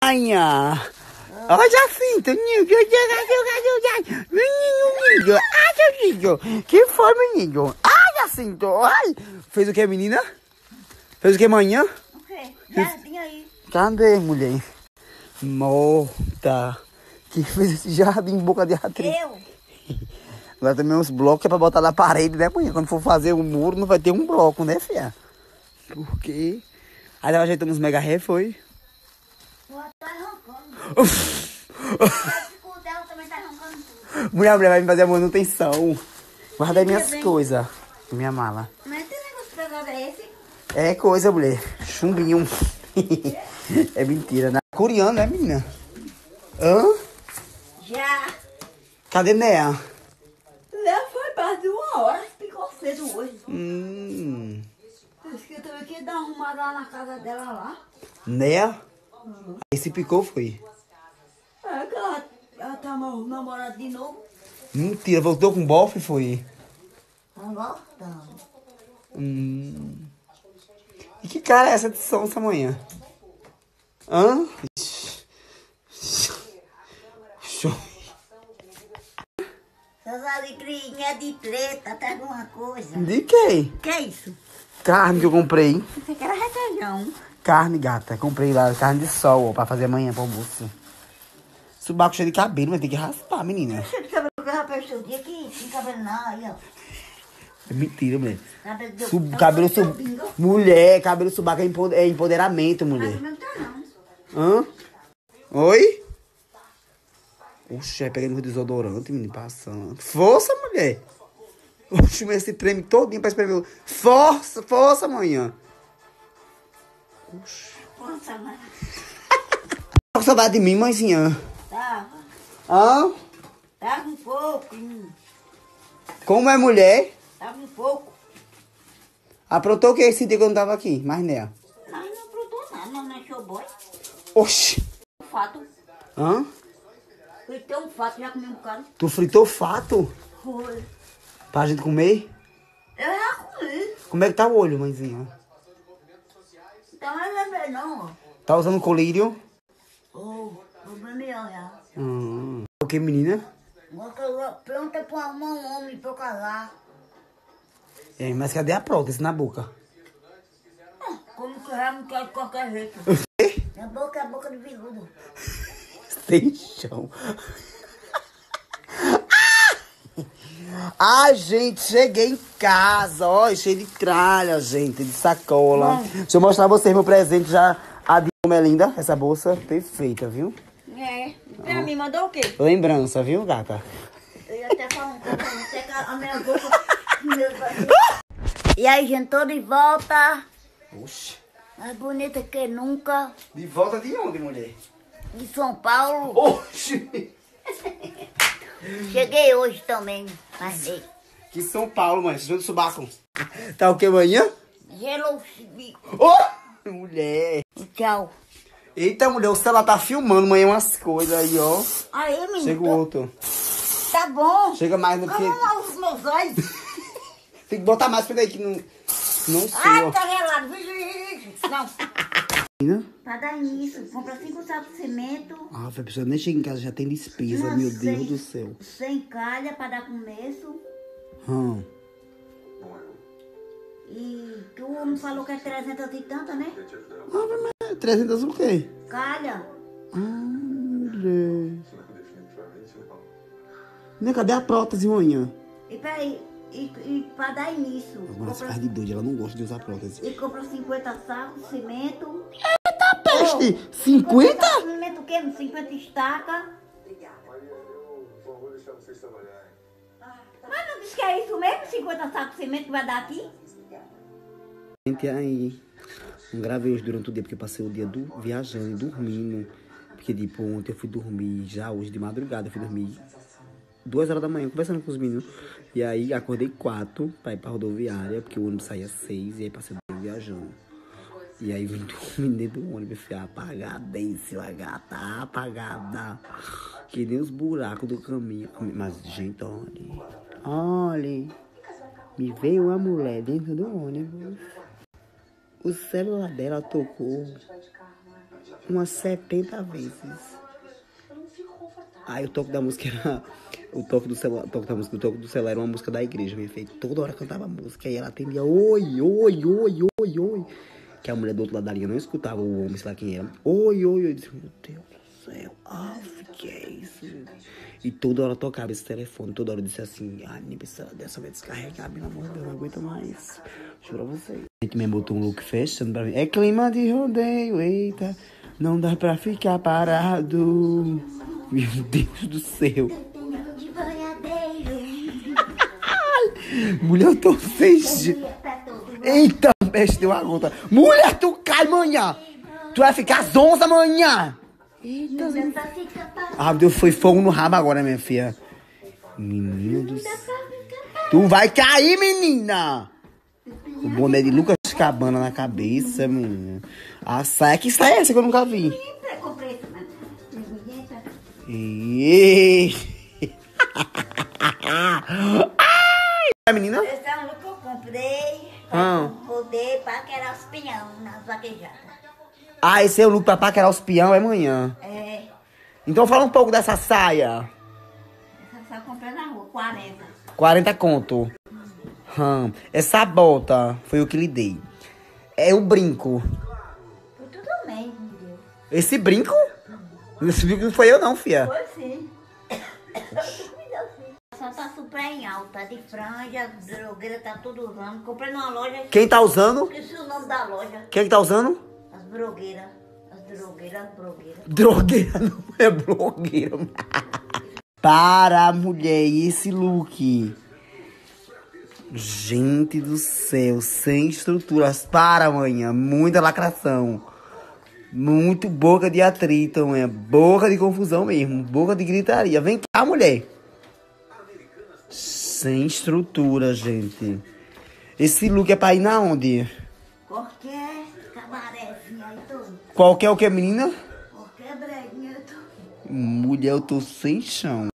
manhã. Olha Jacinto. Que foi, menino? Ai, Jacinto. Ai. Fez o que, menina? Fez o que amanhã? O quê? Jardim aí. Cadê, mulher? Morta. Que fez esse jardim em boca de atriz? Eu? Agora também uns blocos que é pra botar na parede, né, mulher? Quando for fazer um muro, não vai ter um bloco, né, filha? Por quê? Aí tava ajeitando os mega ré, foi? Ela tá arrancando. O dela também tá arrancando tudo. Mulher vai me fazer a manutenção. Guarda aí minhas coisas. Minha mala. Mas tem negócio pesado é esse? É coisa, mulher. Chumbinho. É mentira, né? Coreano, né, menina? Hã? Já. Cadê Nea? Léo foi perto de 1 hora, ficou cedo hoje. Acho que eu também queria dar uma arrumada lá na casa dela lá. Nea? Esse picou foi. É que ela tá namorada de novo. Mentira, voltou com bofe, foi? Tá voltando. E que cara é essa de som essa manhã? Hã? Show. Essas alegrinhas de treta, atrás de uma coisa. De quem? Que é isso? Carne que eu comprei. Você quer requeijão? Carne, gata. Comprei lá, carne de sol, ó, pra fazer amanhã pro almoço. Subaco cheio de cabelo, mas tem que raspar, menina. Você sabe o que eu já pensei o dia que tem cabelo não, aí ó. É mentira, mulher. Cabelo Cabelo sub... Mulher, cabelo subaco é empoderamento, mulher. Não tá não. Hã? Oi? Oxe, aí pegando o desodorante, menino, passando. Força, mulher. Oxe, mas esse treme todinho pra espremer. Força, força, amanhã. Oxe. Nossa, mãe. Tá com saudade de mim, mãezinha? Tava. Hã? Tava um pouco. Como é mulher? Tava um pouco. Aprontou o que esse dia que eu não tava aqui? Mais nela. Mas não aprontou nada, não achou boy. Oxi. Um fato. Hã? Fritei um fato, já comi um bocado. Tu fritou fato? Foi. Pra gente comer? Eu já comi. Como é que tá o olho, mãezinha? Não tá mais bem não, ó. Tá usando colírio? Oh, problema é já. O que, menina? Pronta pra arrumar um homem pra eu casar. É, mas cadê a prótese na boca? Como que eu já não quero de qualquer jeito. Minha boca é a boca de viludo. Sem chão. Ai, gente, cheguei em casa, ó, cheio de tralha, gente, de sacola. Bom. Deixa eu mostrar a vocês meu presente já. A de como é linda, essa bolsa perfeita, viu? É. Pra mim, mandou o quê? Lembrança, viu, gata? Eu ia até falar um pouco pra você que a minha boca... E aí, gente, tô de volta. Oxi. Mais bonita que nunca. De volta de onde, mulher? De São Paulo. Oxi. Cheguei hoje também. Mas dei. Que São Paulo, mãe. Vocês do subaco. Tá o que amanhã? Hello, Ô, mulher. tchau. Eita, mulher, o celular tá filmando amanhã umas coisas aí, ó. Aí, menino. Chega o outro. Tá bom. Chega mais no que... Calma lá os meus olhos. Tem que botar mais pra daí que não... Não sei, Ai, ó. tá gelado. Não. Pra dar início, compra 5 sacos de cimento. Ah, a pessoa nem chega em casa, já tem despesa, Uma meu Deus 100 do céu. 100 calha pra dar começo. E tu não falou que é 300 e tanta, né? Ah, mas 300 o quê? Calha. Ah, mulher. Né, cadê a prótese, manhã? E peraí, e pra dar início. Agora essa cara de doida, ela não gosta de usar prótese. E compra 50 sacos de cimento. Eita, peste! 50? Cimento o quê? 50 estacas. Mas não diz que é isso mesmo? 50 sacos de cimento que vai dar aqui? Gente, aí, não gravei hoje durante o dia, porque eu passei o dia viajando e dormindo. Porque, tipo, ontem eu fui dormir, já hoje de madrugada, eu fui dormir 2 horas da manhã, conversando com os meninos. E aí, acordei 4 pra ir pra rodoviária, porque o ônibus saía 6, e aí passei o dia viajando. E aí, vim dormir dentro do ônibus, fui apagadíssima, gata, apagada. Que nem os buracos do caminho. Mas, gente, olha, me veio uma mulher dentro do ônibus. O celular dela tocou. umas 70 vezes. Aí o toque da música era... O toque do celular, o toque do celular era uma música da igreja, minha filha. Toda hora cantava música. Aí ela atendia, oi, oi, oi, oi, oi. Que a mulher do outro lado da linha não escutava o homem, sei lá quem era. Oi, oi, oi. Eu disse, meu Deus do céu. Que é isso, gente? E toda hora tocava esse telefone. Toda hora eu disse assim, ai, nem precisa dessa vez descarregar, pelo amor de Deus, não aguento mais. Juro a vocês. A gente me botou um look fechando pra mim. É clima de rodeio, eita. Não dá pra ficar parado. Meu Deus do céu. Mulher, eu tô sem jeito. Eita, peste, deu a gota. Mulher, tu cai amanhã. Tu vai ficar às 11 amanhã. Eita, ah, Deus, foi fogo no rabo agora, minha filha. Menina do céu. Tu vai cair, menina. O boné de Lucas Cabana na cabeça, menina. A saia, que saia é essa que eu nunca vi? Ai, menina. Esse é um look que eu comprei. Rodei pra querer os pinhão nas vaquejadas. Ah, esse é o look pra paquerar os peão, é amanhã. É. Então fala um pouco dessa saia. Essa saia eu comprei na rua, 40. 40 conto. Essa bota foi o que lhe dei. É o brinco. Foi tudo bem, meu Deus. Esse brinco? Esse brinco não foi eu não, fia. Foi sim. Só tá super em alta, de franja, drogueira, tá tudo usando. Comprei numa loja. Quem tá usando? Esqueci o nome da loja. Quem é que tá usando? As brogueiras. As drogueiras, brogueiras. Drogueira, não é blogueira. Para, mulher, e esse look? Gente do céu, sem estruturas. Para, amanhã, muita lacração. Muito boca de atrito, amanhã. Boca de confusão mesmo, boca de gritaria. Vem cá, mulher. Sem estrutura, gente. Esse look é pra ir na onde? Qualquer cabarezinha aí, tudo. Qualquer o que, menina? Qualquer breguinha, tudo. Mulher, eu tô sem chão.